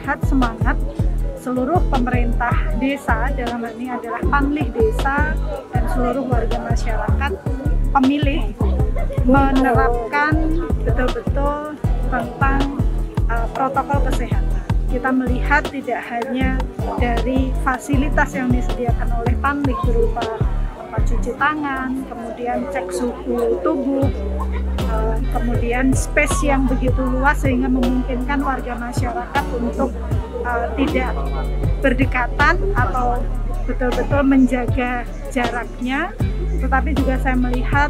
melihat semangat seluruh pemerintah desa, dalam hal ini adalah Panlih Desa dan seluruh warga masyarakat pemilih menerapkan betul-betul tentang protokol kesehatan. Kita melihat tidak hanya dari fasilitas yang disediakan oleh Panlih berupa cuci tangan, kemudian cek suhu tubuh, kemudian space yang begitu luas sehingga memungkinkan warga masyarakat untuk tidak berdekatan atau betul-betul menjaga jaraknya, tetapi juga saya melihat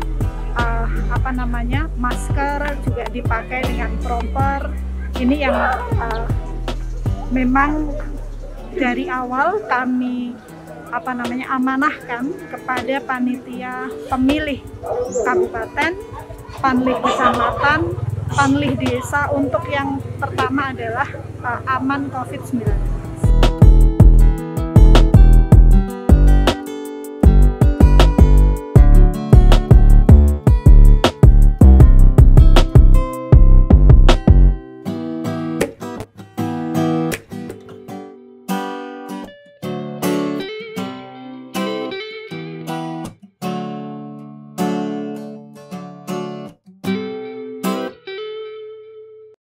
masker juga dipakai dengan proper. Ini yang memang dari awal kami amanahkan kepada panitia pemilih kabupaten, Panlih kecamatan, Panlih desa untuk yang pertama adalah aman COVID-19.